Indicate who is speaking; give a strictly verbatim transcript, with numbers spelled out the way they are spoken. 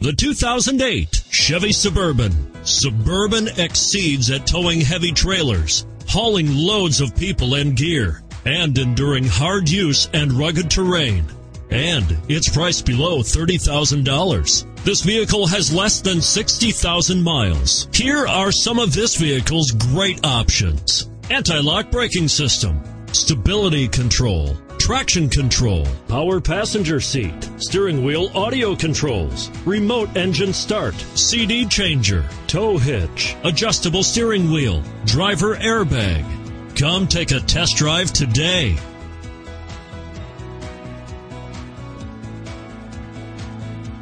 Speaker 1: The two thousand eight Chevy Suburban. Suburban exceeds at towing heavy trailers, hauling loads of people and gear, and enduring hard use and rugged terrain. And it's priced below thirty thousand dollars. This vehicle has less than sixty thousand miles. Here are some of this vehicle's great options: anti-lock braking system, stability control, traction control, power passenger seat, steering wheel audio controls, remote engine start, C D changer, tow hitch, adjustable steering wheel, driver airbag. Come take a test drive today.